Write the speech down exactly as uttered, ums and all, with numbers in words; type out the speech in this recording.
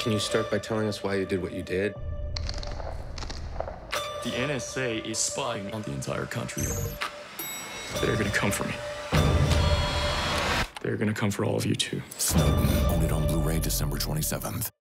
Can you start by telling us why you did what you did? The N S A is spying on the entire country. They're gonna come for me. They're gonna come for all of you too. Snowden, own it on Blu-ray December twenty-seventh.